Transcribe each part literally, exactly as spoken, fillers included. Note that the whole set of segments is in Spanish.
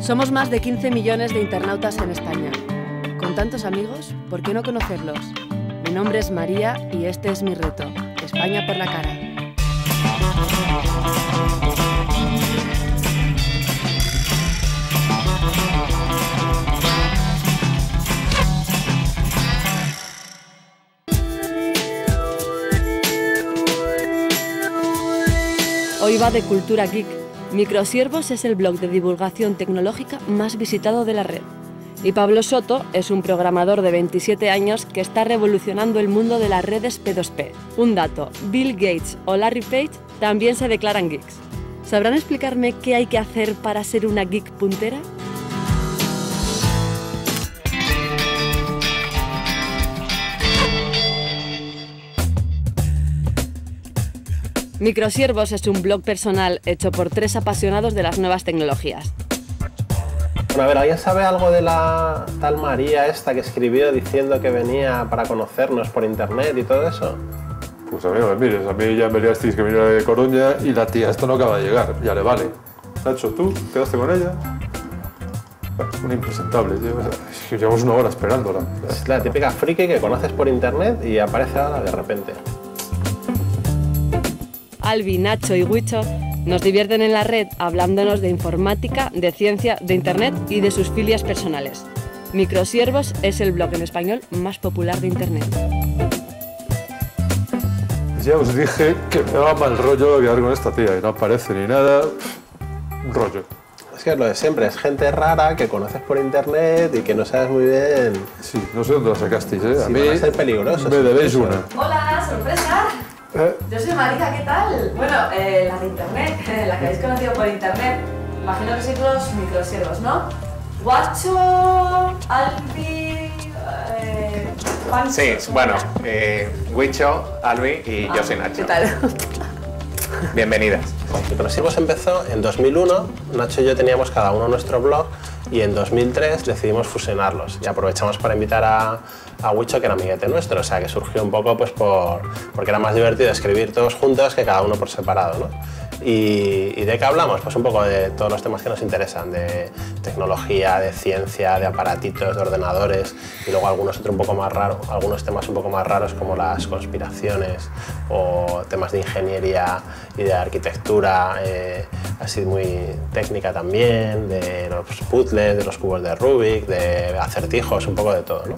Somos más de quince millones de internautas en España. Con tantos amigos, ¿por qué no conocerlos? Mi nombre es María y este es mi reto, España por la cara. Hoy va de cultura geek. Microsiervos es el blog de divulgación tecnológica más visitado de la red. Y Pablo Soto es un programador de veintisiete años que está revolucionando el mundo de las redes P dos P. Un dato, Bill Gates o Larry Page también se declaran geeks. ¿Sabrán explicarme qué hay que hacer para ser una geek puntera? Microsiervos es un blog personal hecho por tres apasionados de las nuevas tecnologías. Bueno, a ver, ¿alguien sabe algo de la tal María esta que escribió diciendo que venía para conocernos por internet y todo eso? Pues a mí no me mires, a mí ya me liasteis que viniera de Coruña y la tía esta no acaba de llegar, ya le vale. Nacho, ¿tú quedaste con ella? Bueno, una impresentable, llevamos una hora esperándola. Es la típica friki que conoces por internet y aparece ahora de repente. Albi, Nacho y Huicho nos divierten en la red hablándonos de informática, de ciencia, de internet y de sus filias personales. Microsiervos es el blog en español más popular de internet. Ya os dije que me daba mal rollo quedar con esta tía y no aparece ni nada. Un rollo. Es que es lo de siempre, es gente rara que conoces por internet y que no sabes muy bien... Sí, no sé dónde la sacasteis, ¿eh? A sí, mí van a ser peligrosos. Me debéis una. Hola, sorpresa. ¿Eh? Yo soy Marita, ¿qué tal? Bueno, eh, la de internet, eh, la que habéis conocido por internet. Imagino que sois los microsiervos, ¿no? Guacho, Albi, eh, Pancho. Sí, bueno, eh, Huicho, Albi y ah, yo soy Nacho. ¿Qué tal? Bienvenidas. Microsiervos empezó en dos mil uno, Nacho y yo teníamos cada uno nuestro blog y en dos mil tres decidimos fusionarlos y aprovechamos para invitar a, a Huicho, que era amiguete nuestro, o sea que surgió un poco pues por, porque era más divertido escribir todos juntos que cada uno por separado, ¿no? Y, ¿Y de qué hablamos? Pues un poco de todos los temas que nos interesan, de tecnología, de ciencia, de aparatitos, de ordenadores y luego algunos otros un poco más raros, algunos temas un poco más raros como las conspiraciones o temas de ingeniería y de arquitectura, eh, así muy técnica también, de los puzzles, de los cubos de Rubik, de acertijos, un poco de todo, ¿no?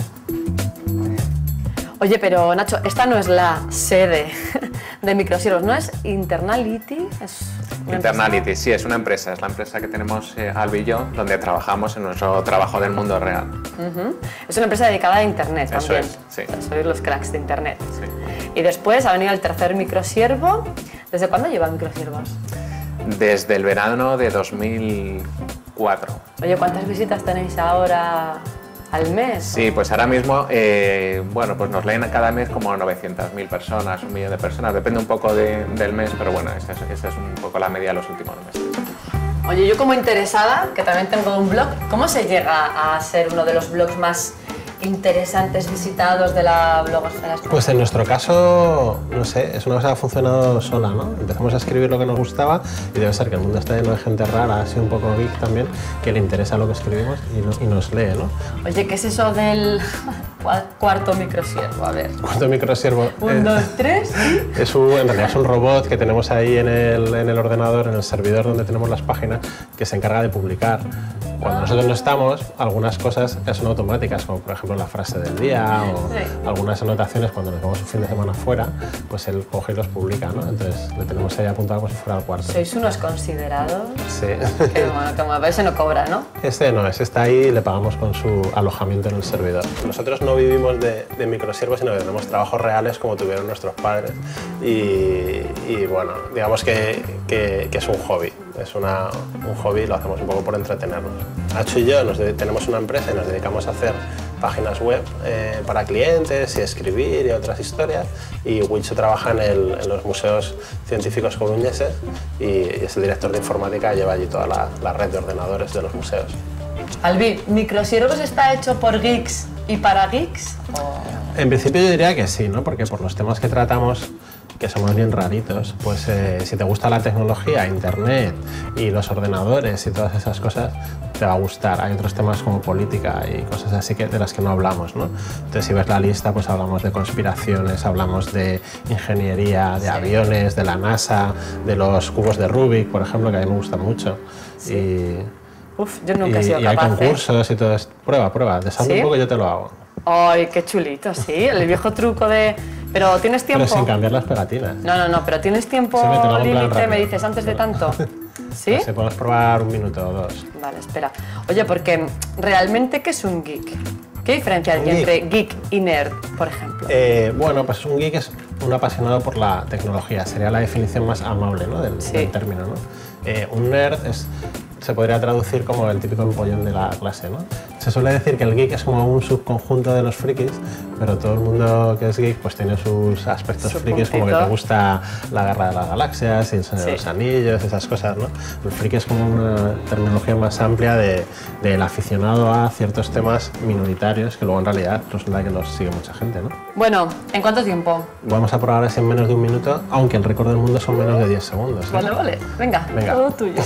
Oye, pero Nacho, esta no es la sede de Microsiervos, ¿no? ¿Es Internality? ¿Es una Internality, empresa? sí, es una empresa, es la empresa que tenemos eh, Albi y yo, donde trabajamos en nuestro trabajo del mundo real. Uh-huh. Es una empresa dedicada a internet Eso también. es, sí. Sois los cracks de internet. Sí. Y después ha venido el tercer microsiervo. ¿Desde cuándo lleva Microsiervos? Desde el verano de dos mil cuatro. Oye, ¿cuántas visitas tenéis ahora al mes? Sí, pues ahora mismo, eh, bueno, pues nos leen cada mes como novecientas mil personas, un millón de personas, depende un poco de, del mes, pero bueno, esa es, esa es un poco la media de los últimos meses. Oye, yo como interesada, que también tengo un blog, ¿cómo se llega a ser uno de los blogs más interesantes, visitados de la blogosfera? Pues en nuestro caso, no sé, es una cosa que ha funcionado sola, ¿no? Empezamos a escribir lo que nos gustaba y debe ser que el mundo está lleno de gente rara, así un poco geek también, que le interesa lo que escribimos y, no, y nos lee, ¿no? Oye, ¿qué es eso del cuarto microsiervo? A ver. ¿Cuánto microsiervo? Un, eh, dos, tres. Es un, en realidad es un robot que tenemos ahí en el, en el ordenador, en el servidor donde tenemos las páginas, que se encarga de publicar. Cuando nosotros no estamos, algunas cosas son automáticas, como por ejemplo la frase del día o sí. algunas anotaciones cuando nos vamos un fin de semana fuera, pues él coge y los publica, ¿no? Entonces le tenemos ahí apuntado como si fuera al cuarto. Sois unos considerados. Sí. Que bueno, como a veces no cobra, ¿no? Este no es, está ahí y le pagamos con su alojamiento en el servidor. Nosotros no vivimos de, de microsiervos, sino que tenemos trabajos reales como tuvieron nuestros padres y, y bueno, digamos que, que, que es un hobby. Es una, un hobby, lo hacemos un poco por entretenernos. Nacho y yo nos de, tenemos una empresa y nos dedicamos a hacer páginas web eh, para clientes y escribir y otras historias. Y Huicho trabaja en, el, en los museos científicos coruñeses y, y es el director de informática, lleva allí toda la, la red de ordenadores de los museos. Albi, ¿Microsiervos está hecho por geeks y para geeks? ¿O? En principio yo diría que sí, ¿no? Porque por los temas que tratamos, que somos bien raritos, pues eh, si te gusta la tecnología, internet y los ordenadores y todas esas cosas, te va a gustar. Hay otros temas como política y cosas así que, de las que no hablamos, ¿no? Entonces, si ves la lista, pues hablamos de conspiraciones, hablamos de ingeniería, de sí. aviones, de la NASA, de los cubos de Rubik, por ejemplo, que a mí me gustan mucho. Sí. Y, Uf, yo nunca y, he sido y capaz. hay concursos ¿eh? y todo esto. Prueba, prueba, desarme ¿Sí? un poco y yo te lo hago. Ay, qué chulito, sí, el viejo truco de... Pero ¿tienes tiempo? Pero sin cambiar las pegatinas. No, no, no, pero ¿tienes tiempo sí, límite? Me dices antes de tanto. ¿Sí? No sé, podemos probar un minuto o dos. Vale, espera. Oye, porque realmente, ¿qué es un geek? ¿Qué diferencia hay entre geek y nerd, por ejemplo? Eh, bueno, pues un geek es un apasionado por la tecnología. Sería la definición más amable, ¿no? del, sí. del término, ¿no? Eh, un nerd es, se podría traducir como el típico empollón de la clase, ¿no? Se suele decir que el geek es como un subconjunto de los frikis, pero todo el mundo que es geek pues tiene sus aspectos Su frikis, puntito. como que te gusta la Guerra de las Galaxias, el Señor Sí. de los Anillos, esas cosas, ¿no? El friki es como una terminología más amplia de, del aficionado a ciertos temas minoritarios que luego en realidad resulta que los sigue mucha gente, ¿no? Bueno, ¿en cuánto tiempo? Vamos a probar así en menos de un minuto, aunque el récord del mundo son menos de diez segundos. ¿eh? Vale, vale. Venga, Venga. todo tuyo.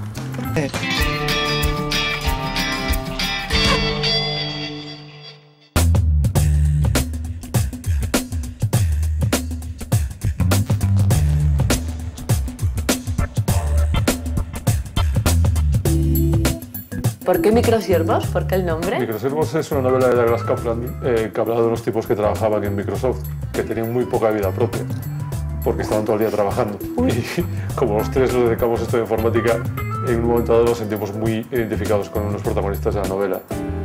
¿Por qué microsiervos? ¿Por qué el nombre? Microsiervos es una novela de Douglas Kaplan eh, que hablaba de unos tipos que trabajaban en Microsoft, que tenían muy poca vida propia, porque estaban todo el día trabajando. Uy. Y como los tres nos dedicamos a esto de informática, en un momento dado nos sentimos muy identificados con unos protagonistas de la novela.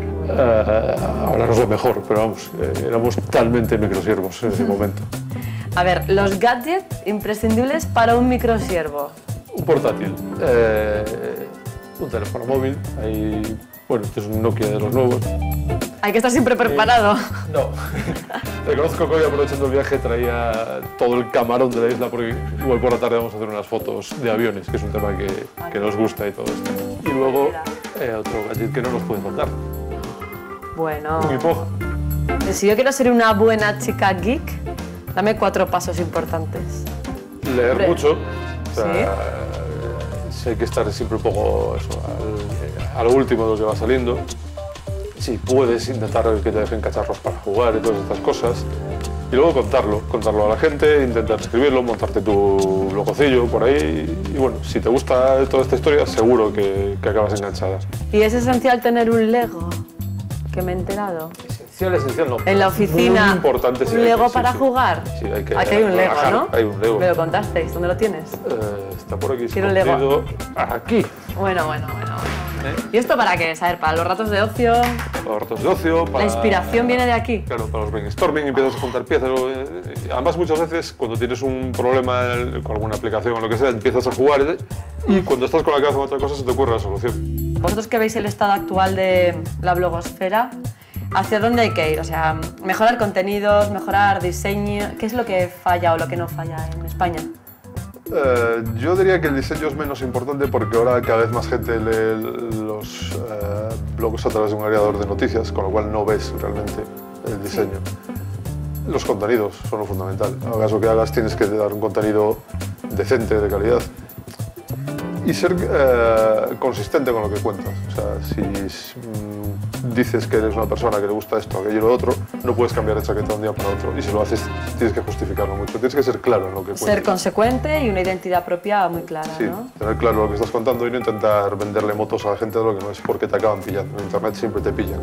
Eh, ahora nos ve mejor, pero vamos, eh, éramos totalmente microsiervos en ese momento. A ver, los gadgets imprescindibles para un microsiervo. Un portátil, eh, un teléfono móvil, hay, bueno, este es un Nokia de los nuevos. Hay que estar siempre preparado. Eh, no, reconozco que hoy aprovechando el viaje traía todo el camarón de la isla porque igual por la tarde vamos a hacer unas fotos de aviones, que es un tema que, que nos gusta y todo esto. Y luego eh, otro gadget que no nos puede faltar. Bueno. Un hipog. Si yo quiero ser una buena chica geek, dame cuatro pasos importantes. Leer Hombre. mucho. O sea, ¿Sí? sí hay que estar siempre un poco eso, al, a lo último de lo que va saliendo. Si puedes intentar que te dejen cacharros para jugar y todas estas cosas. Y luego contarlo, contarlo a la gente, intentar escribirlo, montarte tu blogocillo por ahí. Y bueno, si te gusta toda esta historia, seguro que, que acabas enganchada. Y es esencial tener un Lego, que me he enterado. Esencial, esencial no. En la oficina, Muy importante, sí, un hay Lego que- sí, para sí. jugar. Sí, hay que Aquí hay un Lego, trabajar, ¿no? hay un Lego. Me lo contasteis, ¿dónde lo tienes? Eh, está por aquí Quiero un Lego. escondido. Aquí. Bueno, bueno, bueno. ¿Y esto para qué? A ver, para los ratos de ocio. Para los ratos de ocio, para... La inspiración viene de aquí. Claro, para los brainstorming empiezas a juntar piezas. eh, Además, muchas veces cuando tienes un problema con alguna aplicación o lo que sea, empiezas a jugar eh, y cuando estás con la cabeza en otra cosa se te ocurre la solución. Vosotros que veis el estado actual de la blogosfera, ¿hacia dónde hay que ir? O sea, mejorar contenidos, mejorar diseño. ¿Qué es lo que falla o lo que no falla en España? Eh, yo diría que el diseño es menos importante porque ahora cada vez más gente lee los eh, blogs a través de un agregador de noticias, con lo cual no ves realmente el diseño. Los contenidos son lo fundamental. Hagas lo que hagas, tienes que dar un contenido decente, de calidad. Y ser eh, consistente con lo que cuentas. O sea, si mm, dices que eres una persona que le gusta esto, aquello y lo otro, no puedes cambiar de chaqueta de un día para otro. Y si lo haces, tienes que justificarlo mucho. Tienes que ser claro en lo que cuentas. Ser consecuente y una identidad propia muy clara, Sí, ¿no? tener claro lo que estás contando y no intentar venderle motos a la gente de lo que no es, porque te acaban pillando. En internet siempre te pillan.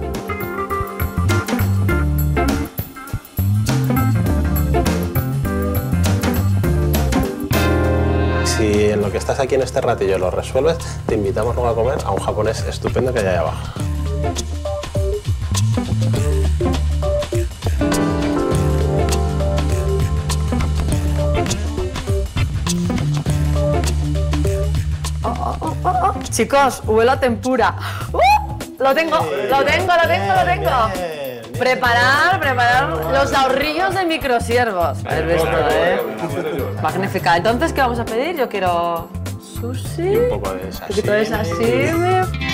Si en lo que estás aquí en este ratillo lo resuelves, te invitamos luego a comer a un japonés estupendo que hay ahí abajo. Chicos, huelo a tempura. ¡Uh! Lo tengo, lo tengo, lo tengo, lo tengo. Preparar, preparar los ahorrillos de microsiervos. ¿Has visto, eh? Magnífica. Entonces, ¿qué vamos a pedir? Yo quiero sushi, Un poco de un poquito de sashimi. sashimi.